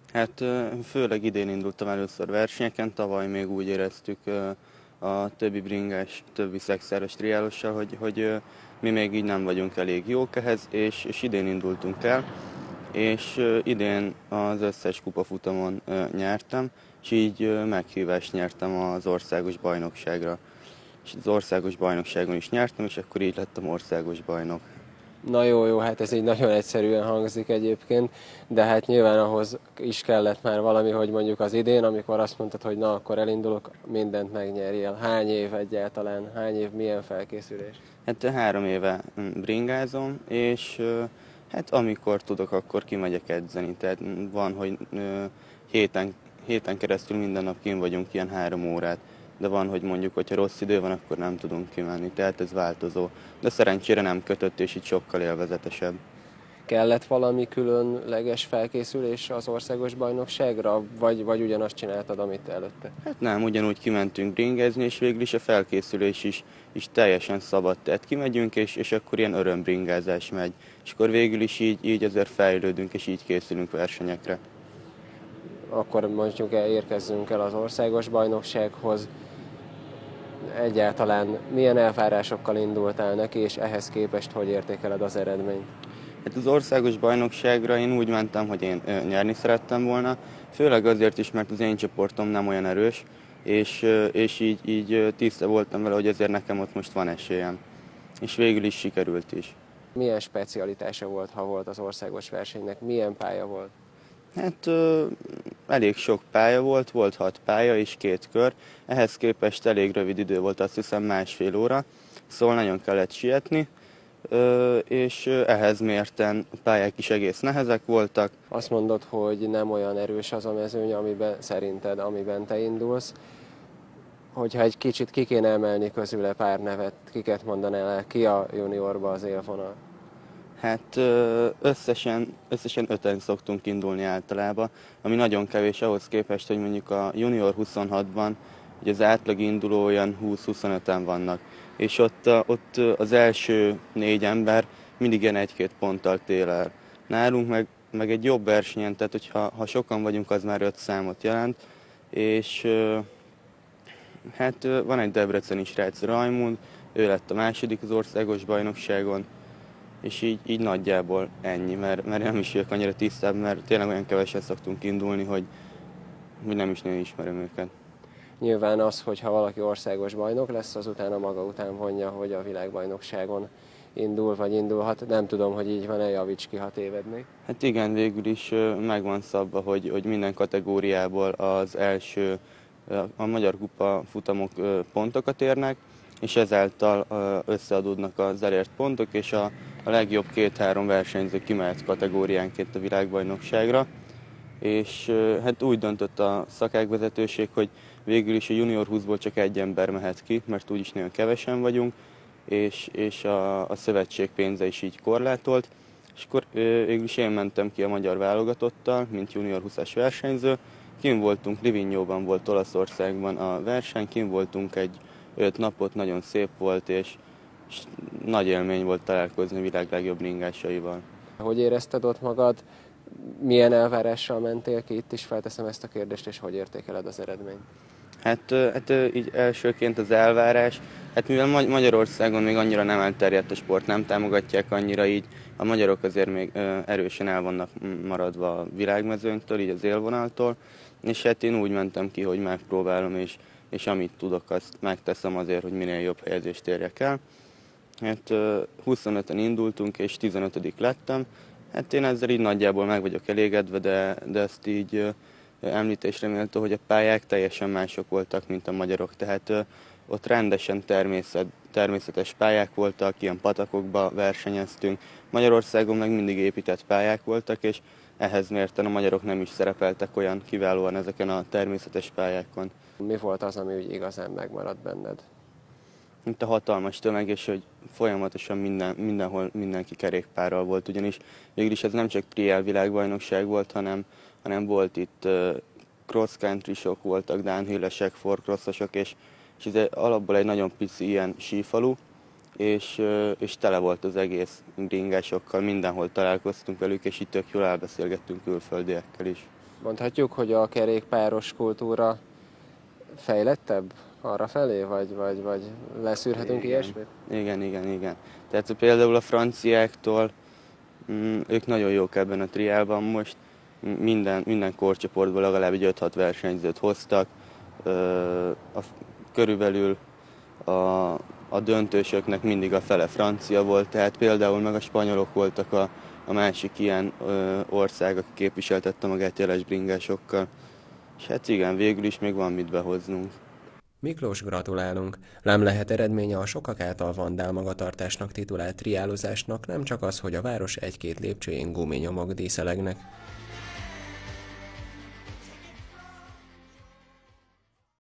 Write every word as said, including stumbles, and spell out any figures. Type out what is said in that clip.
Hát főleg idén indultam először versenyeken, tavaly még úgy éreztük a többi bringás, többi szexáros triálossal, hogy, hogy mi még így nem vagyunk elég jók ehhez, és, és idén indultunk el, és idén az összes kupafutamon nyertem, és így meghívást nyertem az országos bajnokságra. És az országos bajnokságon is nyertem, és akkor így lettem országos bajnok. Na jó, jó, hát ez így nagyon egyszerűen hangzik egyébként, de hát nyilván ahhoz is kellett már valami, hogy mondjuk az idén, amikor azt mondtad, hogy na, akkor elindulok, mindent megnyerjél. Hány év egyáltalán, hány év, milyen felkészülés? Hát három éve bringázom, és hát amikor tudok, akkor kimegyek edzeni. Tehát van, hogy héten, héten keresztül minden nap kint vagyunk ilyen három órát, de van, hogy mondjuk, hogyha rossz idő van, akkor nem tudunk kimenni. Tehát ez változó. De szerencsére nem kötött, és így sokkal élvezetesebb. Kellett valami különleges felkészülés az országos bajnokságra, vagy, vagy ugyanazt csináltad, amit előtte? Hát nem, ugyanúgy kimentünk bringázni, és végül is a felkészülés is, is teljesen szabad. Tehát kimegyünk, és, és akkor ilyen örömbringázás megy. És akkor végül is így, így azért fejlődünk, és így készülünk versenyekre. Akkor mondjuk érkezzünk el az országos bajnoksághoz. Egyáltalán milyen elvárásokkal indultál neki, és ehhez képest hogy értékeled az eredményt? Hát az országos bajnokságra én úgy mentem, hogy én nyerni szerettem volna, főleg azért is, mert az én csoportom nem olyan erős, és, és így, így tiszta voltam vele, hogy ezért nekem ott most van esélyem. És végül is sikerült is. Milyen specialitása volt, ha volt az országos versenynek? Milyen pálya volt? Hát ö, elég sok pálya volt, volt hat pálya és két kör. Ehhez képest elég rövid idő volt, azt hiszem másfél óra, szóval nagyon kellett sietni, ö, és ehhez mérten a pályák is egész nehezek voltak. Azt mondod, hogy nem olyan erős az a mezőny, amiben szerinted, amiben te indulsz. Hogyha egy kicsit ki kéne emelni közüle pár nevet, kiket mondanál el, ki a juniorba az élvonal? Hát ö, összesen, összesen öten szoktunk indulni általában, ami nagyon kevés ahhoz képest, hogy mondjuk a junior huszonhatban ugye az átlag induló olyan húsz-huszonöten vannak, és ott, a- ott az első négy ember mindig ilyen egy-két ponttal tél el. Nálunk meg, meg egy jobb versenyen, tehát hogyha ha sokan vagyunk, az már öt számot jelent, és ö, hát ö, van egy debreceni srác, Rajmund, ő lett a második az országos bajnokságon, és így, így nagyjából ennyi, mert, mert nem is vagyok annyira tisztább, mert tényleg olyan kevesen szoktunk indulni, hogy, hogy nem is nagyon ismerem őket. Nyilván az, hogy ha valaki országos bajnok lesz, az utána maga után vonja, hogy a világbajnokságon indul, vagy indulhat. Nem tudom, hogy így van-e, javíts ki, ha tévednék. Hát igen, végül is ö, meg van szabva, hogy, hogy minden kategóriából az első, ö, a Magyar Kupa futamok ö, pontokat érnek, és ezáltal ö, összeadódnak az elért pontok, és a, a legjobb két-három versenyző kimehet kategóriánként a világbajnokságra. És ö, hát úgy döntött a szakágvezetőség, hogy végül is a junior húszból csak egy ember mehet ki, mert úgyis nagyon kevesen vagyunk, és, és a, a szövetség pénze is így korlátolt. És akkor ö, végül is én mentem ki a magyar válogatottal, mint junior húszas versenyző. Kim voltunk, Livignóban volt Olaszországban a verseny, kim voltunk egy öt napot, nagyon szép volt, és, és nagy élmény volt találkozni a világ legjobb ringásaival. Hogy érezted ott magad? Milyen elvárással mentél ki? Itt is felteszem ezt a kérdést, és hogy értékeled az eredményt? Hát, ö, hát ö, így elsőként az elvárás, hát mivel Magy- Magyarországon még annyira nem elterjedt a sport, nem támogatják annyira, így a magyarok azért még ö, erősen el vannak maradva a világmezőnytől, így az élvonaltól, és hát én úgy mentem ki, hogy megpróbálom, és, és amit tudok, azt megteszem azért, hogy minél jobb helyezést érjek el. Hát ö, huszonöten indultunk, és tizenötödik lettem. Hát én ezzel így nagyjából meg vagyok elégedve, de, de ezt így ö, említésre méltó, hogy a pályák teljesen mások voltak, mint a magyarok. Tehát ö, ott rendesen természet, természetes pályák voltak, ilyen patakokba versenyeztünk. Magyarországon meg mindig épített pályák voltak, és ehhez mérten a magyarok nem is szerepeltek olyan kiválóan ezeken a természetes pályákon. Mi volt az, ami úgy igazán megmaradt benned? Mint a hatalmas tömeg, és hogy folyamatosan minden, mindenhol mindenki kerékpárral volt, ugyanis végül is ez nem csak triál világbajnokság volt, hanem, hanem volt itt uh, cross country sok voltak, downhill-esek, four-crossosok, és, és ez egy- alapból egy nagyon pici ilyen sífalu, és, uh, és tele volt az egész bringásokkal, mindenhol találkoztunk velük, és itt tök jól elbeszélgettünk külföldiekkel is. mondhatjuk, hogy a kerékpáros kultúra fejlettebb arrafelé, vagy, vagy, vagy leszűrhetünk Igen. ilyesmit? Igen, igen, igen. Tehát például a franciáktól, mm, ők nagyon jók ebben a triálban most, minden, minden korcsoportból legalább egy öt-hat versenyzőt hoztak, Ö, a, körülbelül a, a döntősöknek mindig a fele francia volt, tehát például meg a spanyolok voltak a, a másik ilyen ö, ország, aki képviseltette magát jeles bringásokkal. És hát igen, végül is még van mit behoznunk. Miklós, gratulálunk! Lám lehet eredménye a sokak által vandál magatartásnak titulált triálozásnak nem csak az, hogy a város egy-két lépcsőjén guminyomok díszelegnek.